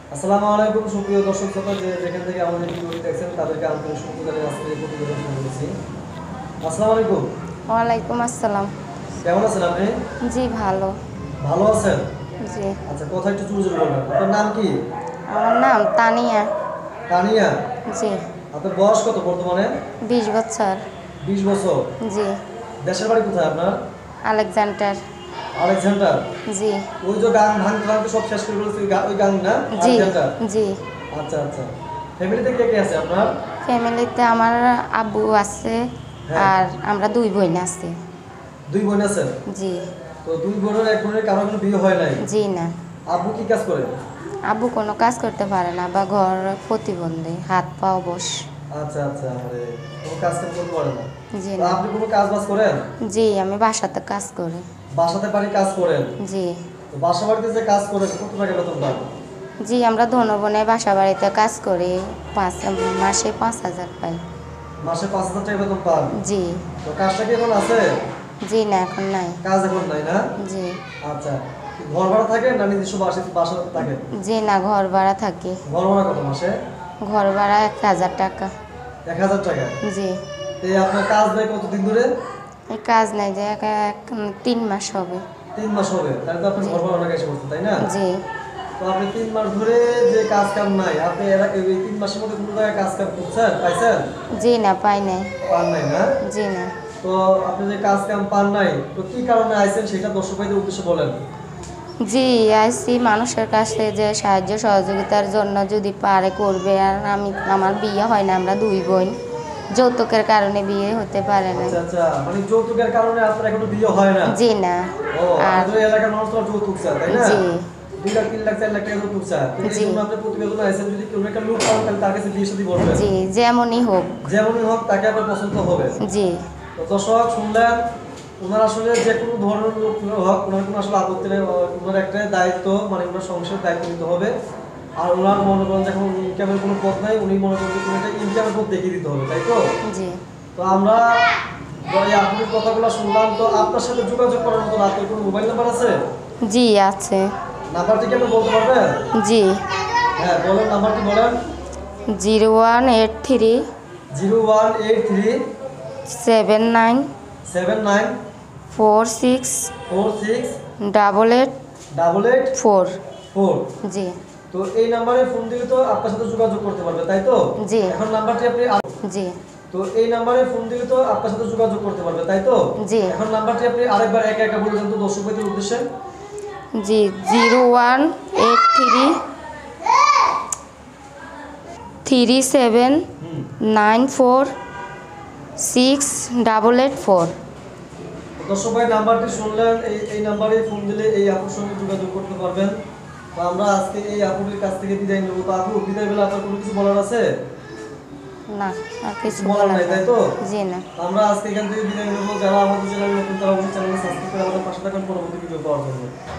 আসসালামু আলাইকুম সুপ্রিয় দর্শক শ্রোতা যেখান থেকে আমাদের ভিডিওটি দেখছেন তাদেরকে আন্তরিক শুভেচ্ছা জানিয়ে আজকের এই প্রতিবেদন শুরু করেছি। আসসালামু আলাইকুম। ওয়ালাইকুম আসসালাম। কেমন আছেন আপনি? জি ভালো। ভালো আছেন? জি। আচ্ছা, কথা একটু জোরে জোরে বলবেন। আপনার নাম কি? আমার নাম তানিয়া। তানিয়া। জি। আপনার বয়স কত বর্তমানে? 20 বছর। 20 বছর। জি। দেশের বাড়ি কোথায় আপনার? আলেকজান্ডার। আলেকজান্ডার। জি। ওই যে গান ভাঙতে ভাঙতে সব শেষ করে ফেলেছে ওই গান না? জি আলেকজান্ডার। জি। আচ্ছা আচ্ছা। ফ্যামিলিতে কে কে আছে আপনার? ফ্যামিলিতে আমার আব্বু আছে হ্যাঁ। আর আমরা 2 বোন আছি। 2 বোন আছেন? জি। তো 2 বোনের এক বোনের কারো কোনো বিয়ে হয় নাই? জি না। আব্বু কি কাজ করে? আব্বু কোনো কাজ করতে পারে না বা ঘর প্রতিবন্ধী, হাত পা অবশ। আচ্ছা আচ্ছা, মানে কোনো কাজ কাম করতে পারে না। জি তো না। আপনি কোনো কাজ বাজ করেন? জি আমি বাসাতে কাজ করি। বাসাতে বাড়ি কাজ করেন? জি। তো বাসা বাড়িতে যে কাজ করেন কত টাকা বেতন পান? জি আমরা ধনবনে বাসা বাড়িতে কাজ করি, মাসে 5,000 পাই। মাসে 5,000 টাকা বেতন পান? জি। তো কাজটা কি এখন আছে? জি না এখন নাই। কাজ এখন নাই না? জি। আচ্ছা, ঘর ভাড়া থাকে না নিজস্ব বাসা থাকে? জি না ঘর ভাড়া থাকি। ঘর ভাড়া কত মাসে? ঘর ভাড়া 1,000 টাকা। 1,000 টাকা। জি। তো আপনার কাজ নেই কতদিন ধরে? এই কাজ নাই যে 3 মাস হবে। 3 মাস হবে, তাহলে তো আপনি ঘর ভাড়া টাকা এসে পড়ছে তাই না? জি। তো আপনি 3 মাস ধরে যে কাজ কাম নাই, আপনি এই 3 মাসের মধ্যে কোনো জায়গায় কাজ কাম করছেন, পাইছেন? জি না পাই নাই। পান নাই না? জি না। তো আপনি যে কাজ কাম পান নাই, তো কি কারণে আইছেন সেটা দর্শক ভাইদের উদ্দেশ্যে বলেন। জি আইসি মানুষের কাছে যে সাহায্য সহযোগিতার জন্য যদি পারে করবে, আর আমার বিয়ে হয় না, আমরা 2 বোন, যৌতুকের কারণে বিয়ে হতে পারে না। আচ্ছা আচ্ছা, মানে যৌতুকের কারণে আপনার এখনো বিয়ে হয় না? জি না। ও, আর আপনাদের এলাকার মানুষ তো যৌতুক চায় তাই না? জি 2 লাখ 3 লাখ 4 লাখ টাকা যৌতুক চায়। তো এই জি জন্য আপনি প্রতিবেদনে আইছেন, যদি কোনো একটা লোক পান তাহলে তার কাছে বিয়ে শাদী করবেন। জি যেমনই হোক। যেমনই হোক তাকে আপনার পছন্দ হবে। জি তো দর্শক শুনলেন, ওনার আসলে যে কোনো ধরনের লোক হোক, ওনার কোনো আসলে আপত্তি নেই। ওনার একটা দায়িত্ব, মানে ওনার সংসারের দায়িত্ব নিতে হবে। আর ওনার মনে করেন যখন ইনকামের কোনো পথ নাই, উনি মনে করেন যে কোনো একটা ইনকামের পথ দেখিয়ে দিতে হবে, তাই তো? জি। তো আমরা এই আপনার কথাগুলো শুনলাম, তো আপনার সাথে যোগাযোগ করার মতো আপনার কোনো মোবাইল নাম্বার আছে? জি আছে। নাম্বারটি কি আপনি বলতে পারবেন? জি। হ্যাঁ বলেন, নাম্বারটি বলেন। 0183 0183 79 79 46 46 88 88 4। 4। জি। তো এই নাম্বারে ফোন দিলে তো আপনার সাথে যোগাযোগ করতে পারবে, তাই তো? জি। এখন নাম্বারটি আপনি জি। তো এই নাম্বারে ফোন দিলে তো আপনার সাথে যোগাযোগ করতে পারবে, তাই তো? জি। এখন নাম্বারটি আপনি আরেকবার একা একা বলে দেন তো দর্শক ভাইদের উদ্দেশ্যে। জি 0183 37 94 6884। দর্শক ভাই নাম্বারটি শুনলেন, এই নাম্বারে ফোন দিলে এই আপুর সঙ্গে যোগাযোগ করতে পারবেন। তো আমরা আজকে এই আপুর কাছ থেকে বিদায় নেব। তো আপু, বিদায় বেলা আপনার কোনো কিছু বলার আছে? না আর কিছু বলার বলার নাই, নাই। তাই তো? জি না। আমরা আজকে এখান থেকে বিদায় নেব। যারা আমাদের চ্যানেলে নতুন তারা অবশ্যই চ্যানেলকে সাবস্ক্রাইব করে আমাদের পাশে থাকুন পরবর্তী ভিডিও পাওয়ার জন্য।